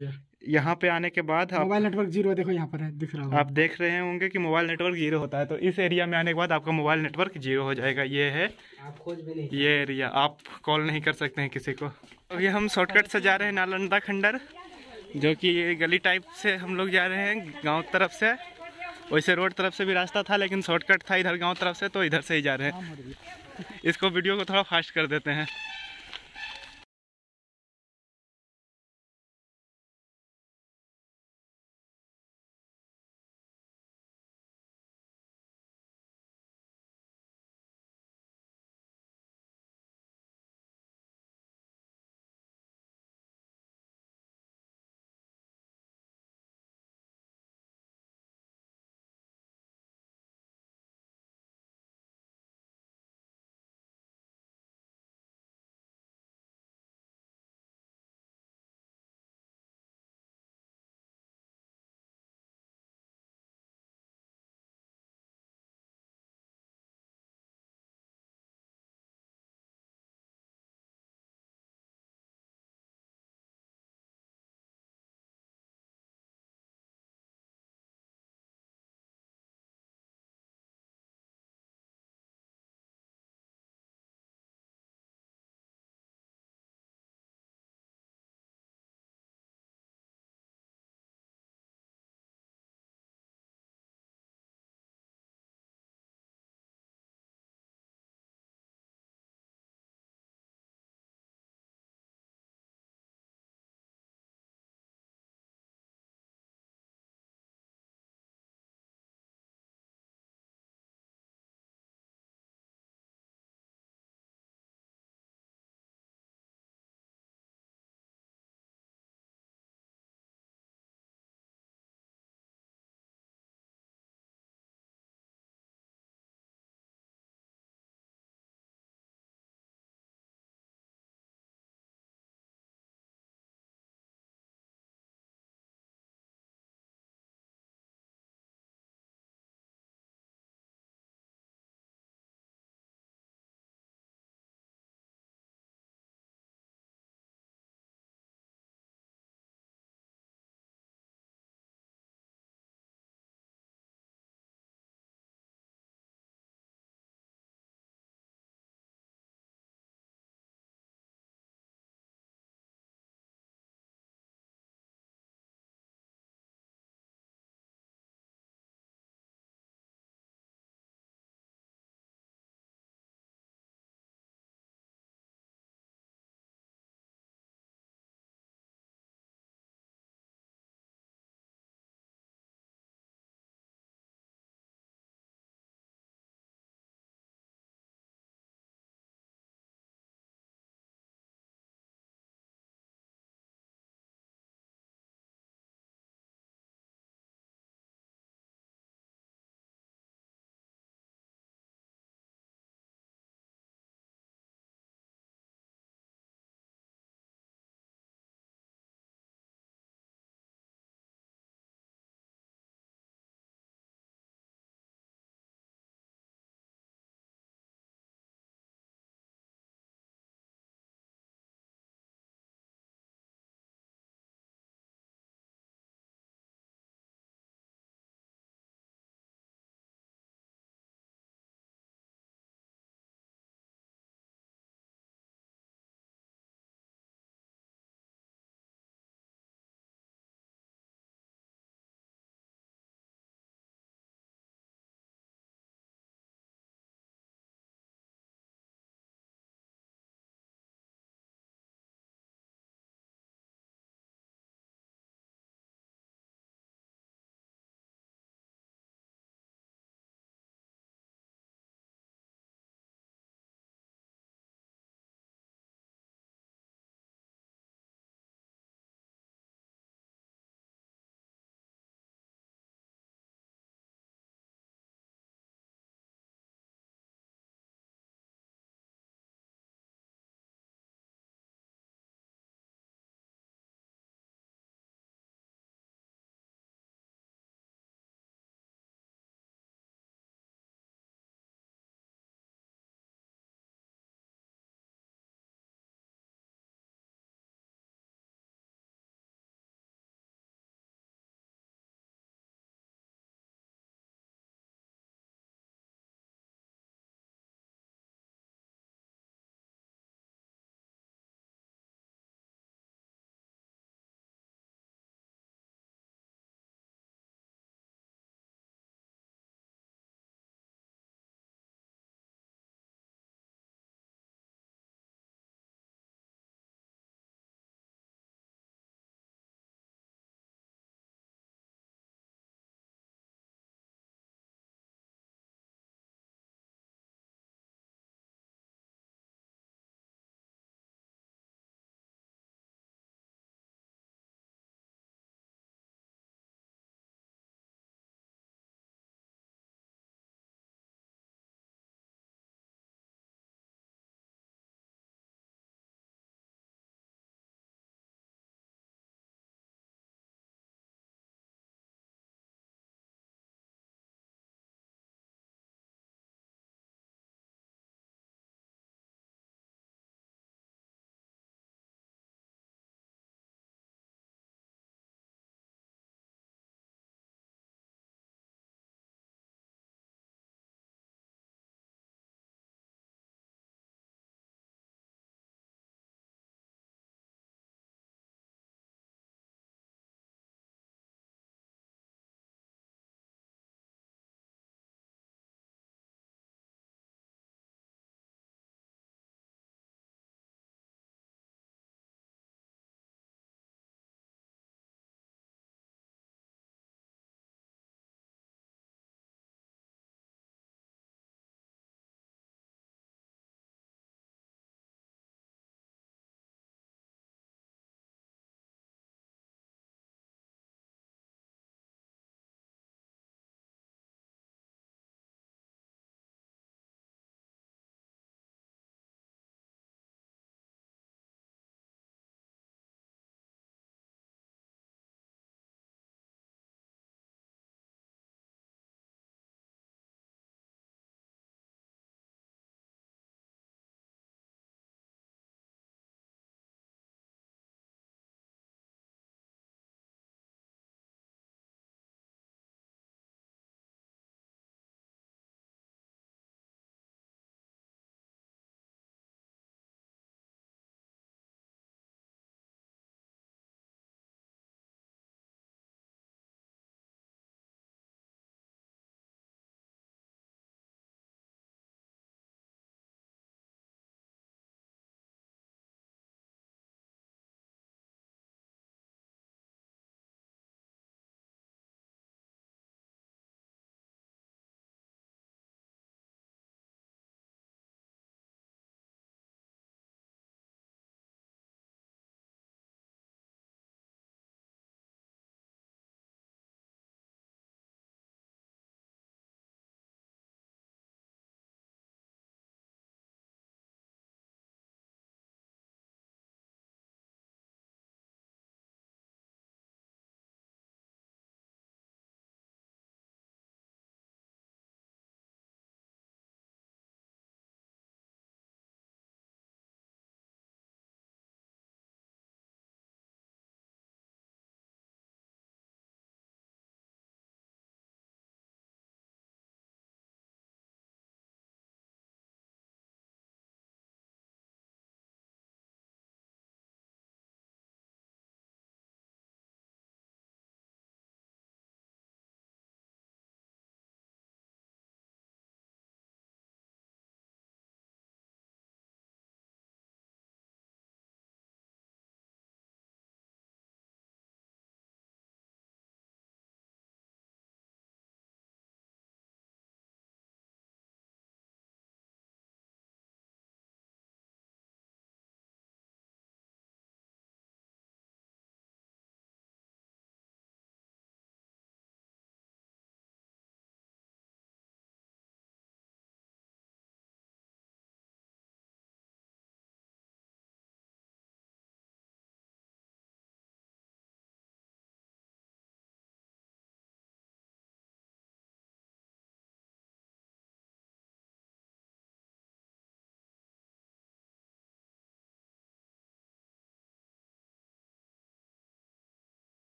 यहाँ पे आने के बाद आप मोबाइल नेटवर्क जीरो, देखो यहाँ पर है, दिख रहा होगा। आप देख रहे होंगे कि मोबाइल नेटवर्क जीरो होता है, तो इस एरिया में आने के बाद आपका मोबाइल नेटवर्क जीरो हो जाएगा। ये है आप खोज भी नहीं, ये एरिया, आप कॉल नहीं कर सकते हैं किसी को। अभी हम शॉर्टकट से जा रहे हैं नालंदा खंडर, जो कि ये गली टाइप से हम लोग जा रहे हैं गांव तरफ से। वैसे रोड तरफ से भी रास्ता था, लेकिन शॉर्टकट था इधर गांव तरफ से, तो इधर से ही जा रहे हैं। इसको वीडियो को थोड़ा फास्ट कर देते हैं।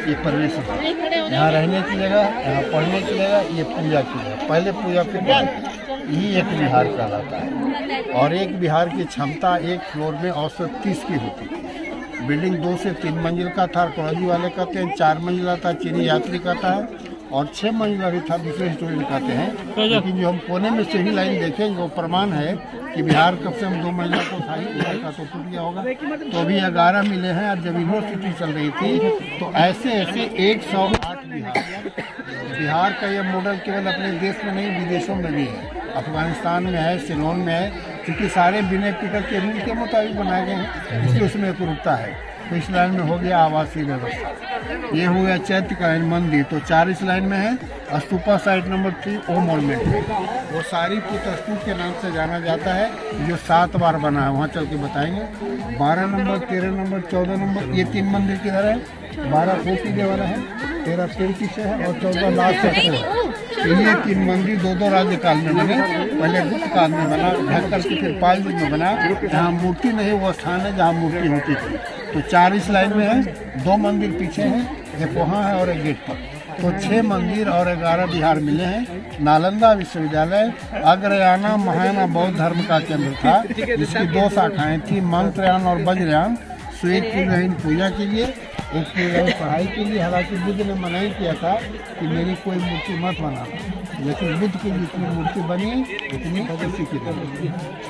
ये प्रवेश द्वार, यहाँ रहने की जगह, यहाँ पढ़ने की जगह, ये पूजा की जगह। पहले पूजा फिर यही एक विहार कहलाता है। और एक विहार की क्षमता एक फ्लोर में औसत 30 की होती है। बिल्डिंग 2 से 3 मंजिल का था, कॉलेज वाले कहते हैं, 4 मंजिला था, चीनी यात्री कहता है, और 6 मंजिला भी था, दूसरे स्टूडेंट कहते हैं। लेकिन जो हम कोने में से ही लाइन देखेंगे वो प्रमाण है कि बिहार कब से हम 2 मंजिला को था ही, बिहार का तो टूट गया होगा। तो अभी 11 मिले हैं। और जब यूनिवर्सिटी चल रही थी तो ऐसे ऐसे 108 बिहार का यह मॉडल केवल अपने देश में नहीं, विदेशों में भी है। अफगानिस्तान में है, सिलोन में है, क्योंकि सारे विनय पीटर के रूल के मुताबिक बनाए गए हैं, इसलिए उसमें एकरूपता है। तो इस लाइन में हो गया आवासीय व्यवस्था, ये हो गया चैत्यकालीन मंदिर। तो 4 इस लाइन में है। स्तूपा साइट नंबर 3 ओ मॉन्यूमेंट है, वो सारी पुत्र स्तूप के नाम से जाना जाता है, जो 7 बार बना है, वहाँ चल के बताएंगे। 12 नंबर, 13 नंबर, 14 नंबर, ये 3 मंदिर किधर है? 12 कोटी देवारा है, 13 पेड़ पीछे है और 14 लास्ट है। ये 3 मंदिर 2-2 राज्यकाल में बने। पहले गुप्त काल में बना, ढक करके फिर पाल युग में बना। जहाँ मूर्ति नहीं वो स्थान है जहाँ मूर्ति होती थी। तो 4 इस लाइन में है, 2 मंदिर पीछे हैं, एक वहाँ है और एक गेट पर। तो 6 मंदिर और 11 विहार मिले हैं। नालंदा विश्वविद्यालय अग्रयाना महायाना बौद्ध धर्म का केंद्र था, जिसकी 2 शाखाएं थी, मंत्रयान और वज्रयान। श्वेत की पूजा के लिए, एक पढ़ाई के लिए। हालांकि बुद्ध ने मना ही किया था कि मेरी कोई मूर्ति मत बनाना, लेकिन बुद्ध की जितनी मूर्ति बनी उतनी उसी की बनी।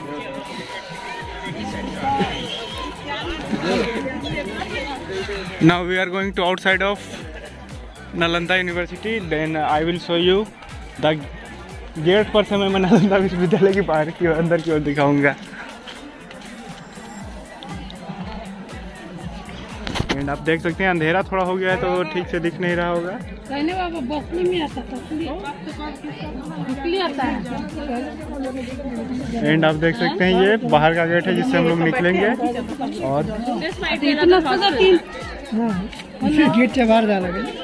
Now we are going to outside of Nalanda University. Then I will show you the gate पर से मैं नालंदा विश्वविद्यालय की बाहर की ओर, अंदर की ओर दिखाऊंगा। एंड आप देख सकते हैं अंधेरा थोड़ा हो गया है तो ठीक से दिख नहीं रहा होगा। बाबा बसने में आता है। एंड आप देख सकते हैं ये बाहर का गेट है जिससे हम लोग निकलेंगे। और गेट से बाहर जाना है।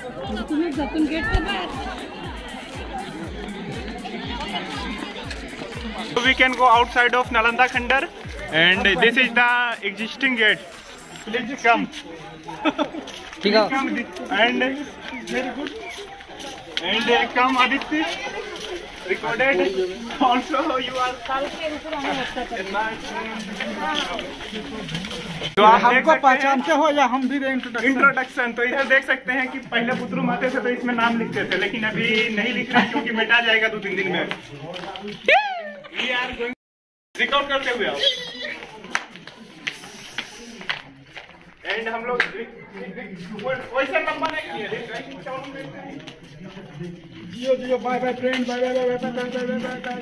we can go outside of Nalanda Khandar and this is the existing gate. Please come. ठीक है। And very good. And come Aditya. Recorded. Also you are. तो आप हमको पहचानते हो या हम भी इंट्रोडक्शन। तो इधर देख सकते हैं कि पहले बुतरू आते थे तो इसमें नाम लिखते थे, लेकिन अभी नहीं लिख रहे क्योंकि मिटा जाएगा 2-3 दिन में। रिकॉर्ड करते हुए आप एंड हम लोग वैसे लंबा नहीं किए। जियो bye bye friend, bye bye bye bye bye bye.